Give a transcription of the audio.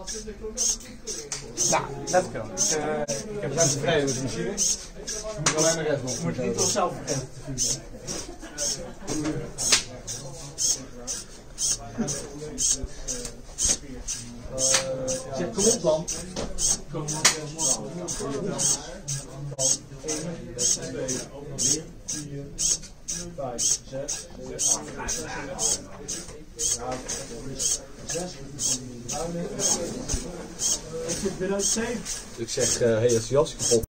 Nou, let's go. Ik heb ruim tevreden met de machine. Ik moet alleen de rest nog. Moet je niet toch zelf vergeten te vuren. Zeg, kom op dan. Kom op. 1, 2, 3, 4, 5, 6, 7, 8. Ik zeg, hey, is de jas kapot?